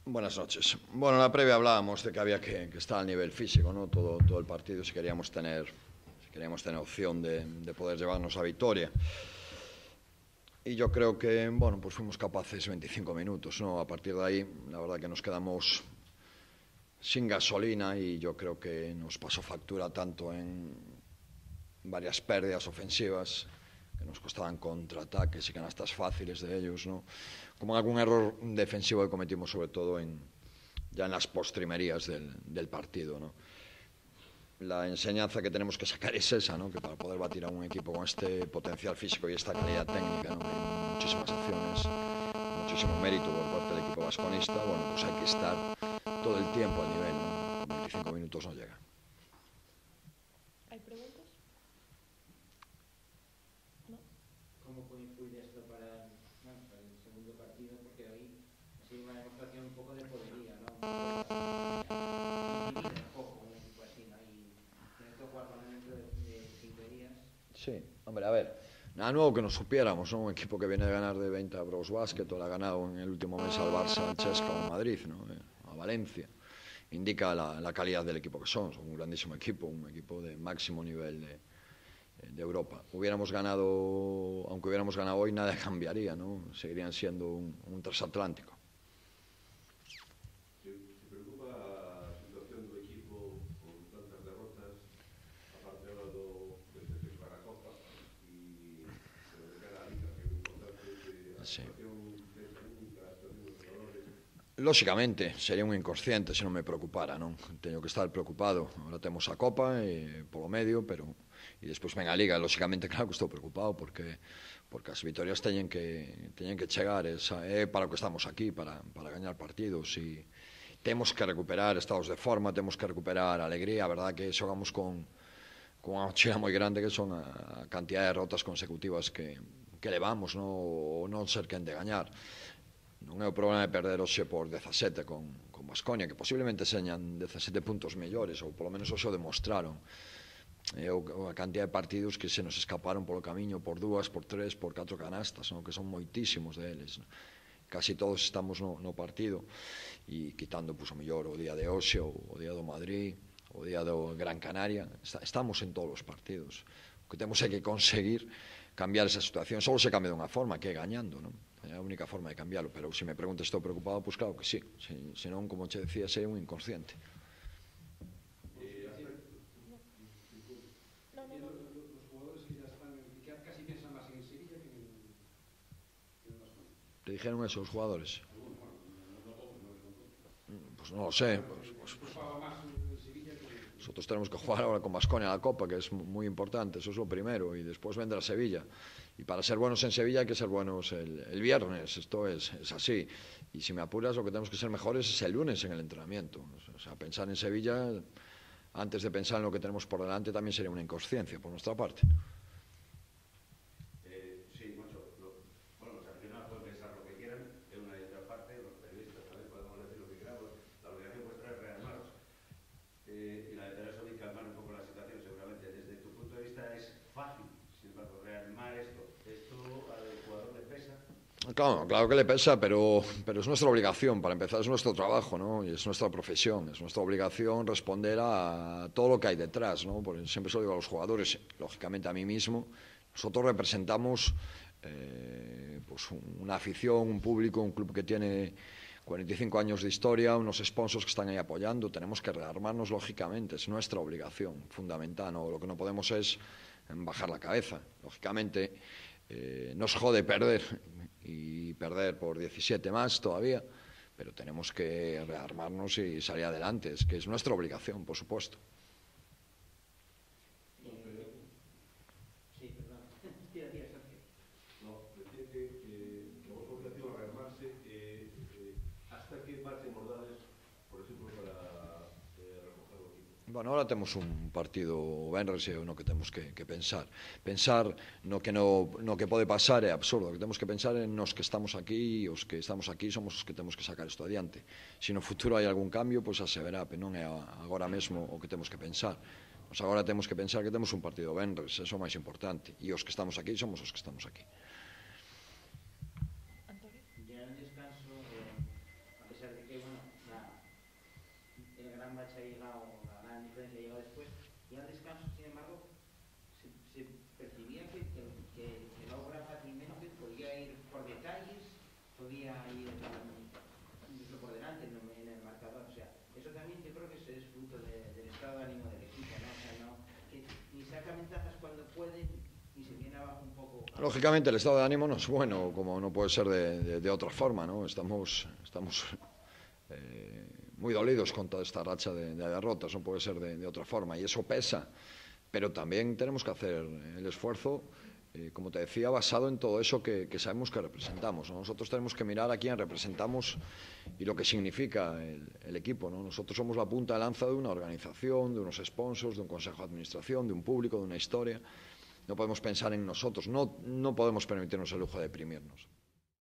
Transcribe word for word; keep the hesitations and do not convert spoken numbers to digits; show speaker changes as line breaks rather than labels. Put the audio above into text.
Buenas noches. Bueno, en la previa hablábamos de que había que, que estar al nivel físico, ¿no? Todo, todo el partido, si queríamos tener, si queríamos tener opción de, de poder llevarnos a victoria. Y yo creo que, bueno, pues fuimos capaces veinticinco minutos, ¿no? A partir de ahí, la verdad que nos quedamos sin gasolina y yo creo que nos pasó factura tanto en varias pérdidas ofensivas que nos costaban contraataques y canastas fáciles de ellos, ¿no? Como algún error defensivo que cometimos, sobre todo en, ya en las postrimerías del, del partido, ¿no? La enseñanza que tenemos que sacar es esa, ¿no? Que para poder batir a un equipo con este potencial físico y esta calidad técnica, ¿no? Hay muchísimas acciones, muchísimo mérito por parte del equipo vasconista. Bueno, pues hay que estar todo el tiempo al nivel, ¿no? veinticinco minutos no llega.
¿Hay preguntas? ¿No?
¿Cómo puede influir esto para, bueno, para el segundo partido? Porque hoy ha sido una demostración un poco de podería, ¿no? Divide un poco un equipo así, ¿no? Y tiene que jugar con dentro de, de cinco días.
Sí, hombre, a ver, nada nuevo que nos supiéramos, ¿no? Un equipo que viene de ganar de veinte a Bros Basket, o le ha ganado en el último mes al Barça, al Chesca o a Madrid, ¿no? A Valencia. Indica la, la calidad del equipo que son, son un grandísimo equipo, un equipo de máximo nivel de, de Europa. Hubiéramos ganado, aunque hubiéramos ganado hoy, nada cambiaría, ¿no? Seguirían siendo un, un transatlántico.
¿Se preocupa a situación do equipo con tantas derrotas, aparte ahora do descenso para a Copa e de cara a Liga, que é importante que a situación pensa nunca, a situación dos jugadores?
Lóxicamente, sería un inconsciente se non me preocupara, non? Teño que estar preocupado. Ahora temos a Copa e, polo medio, pero e despois ven a Liga. Lóxicamente, claro que estou preocupado porque porque as vitorias teñen que teñen que chegar. Esa, é para o que estamos aquí, para, para gañar partidos. E temos que recuperar estados de forma, temos que recuperar alegría. A verdade que xogamos con, con unha mochila moi grande, que son a, a cantidad de derrotas consecutivas que, que levamos, non? O non ser quen de gañar. Non é o problema de perder hoxe por dezasete con, con Baskonia, que posiblemente señan dezasete puntos mellores, ou polo menos hoxe o demostraron. E a cantidad de partidos que se nos escaparon polo camiño por dúas, por tres, por catro canastas, no? Que son moitísimos deles, no? Casi todos estamos no, no partido, e quitando, pues, o mellor o día de hoxe, o, o día do Madrid, o día do Gran Canaria, está, estamos en todos os partidos. O que temos é que conseguir cambiar esa situación. Só se cambia dunha forma, que é gañando, non? É a única forma de cambiarlo, pero se me preguntas estou preocupado, pois claro que sí, se, se non, como che decía, sei un inconsciente.
No, no, no.
Los jugadores que ya están, que casi piensan más en Sevilla que en, que en Baskonia.
¿Te dijeron eso os jugadores?
Algunos, bueno, no todos, no son todos.
Pues no lo sé, pues, pues,
pues paga más en Sevilla que...
nosotros tenemos que jugar ahora con Baskonia a la Copa, que es muy importante, eso es lo primero, y después vendrá Sevilla. Y para ser buenos en Sevilla hay que ser buenos el, el viernes, esto es, es así. Y si me apuras, lo que tenemos que ser mejores es el lunes en el entrenamiento. O sea, pensar en Sevilla, antes de pensar en lo que tenemos por delante, también sería una inconsciencia por nuestra parte.
Eh, sí, mucho. Lo, bueno, los aficionados pueden pensar lo que quieran, de una y otra parte, los periodistas también podemos decir lo que queramos. La obligación vuestra es rearmaros. Eh, y la de Teresa Vic calmar un poco la situación, seguramente. Desde tu punto de vista es fácil, sin embargo, rearmar esto. ¿Esto al jugador le pesa?
Claro, claro que le pesa, pero, pero es nuestra obligación. Para empezar, es nuestro trabajo, ¿no? Y es nuestra profesión, es nuestra obligación responder a todo lo que hay detrás, ¿no? Porque siempre se lo digo a los jugadores, lógicamente a mí mismo. Nosotros representamos eh, pues una afición, un público, un club que tiene cuarenta y cinco años de historia, unos sponsors que están ahí apoyando. Tenemos que rearmarnos, lógicamente, es nuestra obligación fundamental, ¿no? Lo que no podemos es bajar la cabeza. Lógicamente, eh, nos jode perder, y perder por diecisiete más todavía, pero tenemos que rearmarnos y salir adelante, es que es nuestra obligación, por supuesto.
Sí, perdón. Tira, tira, Sergio.
No, decía que, que, que a vos obligación a rearmarse, eh, eh, hasta que marchen mordales, por ejemplo, para eh, recoger o equipo.
Bueno, ahora temos un partido o venres e no que temos que, que pensar. Pensar no que no, no que pode pasar é absurdo. O que temos que pensar é nos que estamos aquí, e os que estamos aquí somos os que temos que sacar isto adiante. Se no futuro hai algún cambio, pois a se verá, pero non é agora mesmo o que temos que pensar. Pois agora temos que pensar que temos un partido venres, eso é o máis importante. E os que estamos aquí somos os que estamos aquí.
Antonio.
Ya en el descanso, eh, a ver pesar de que, bueno, la, el gran bache ha llegado, la gran diferencia ha llegado después, y al descanso, sin embargo, se, se percibía que, que, que, que la obra fácilmente podía ir por detalles, podía ir incluso por delante en, en el marcador. O sea, eso también yo creo que es fruto de, del estado de ánimo del equipo, ¿no? O sea, no, que ni saca ventajas cuando pueden, ni se viene abajo un poco.
Lógicamente el estado de ánimo no es bueno, como no puede ser de, de, de otra forma, ¿no? Estamos, estamos eh, muy dolidos con toda esta racha de, de derrotas, no puede ser de, de otra forma, y eso pesa, pero también tenemos que hacer el esfuerzo, eh, como te decía, basado en todo eso que, que sabemos que representamos, ¿no? Nosotros tenemos que mirar a quién representamos y lo que significa el, el equipo, ¿no? Nosotros somos la punta de lanza de una organización, de unos sponsors, de un consejo de administración, de un público, de una historia. No podemos pensar en nosotros, no, no podemos permitirnos el lujo de deprimirnos.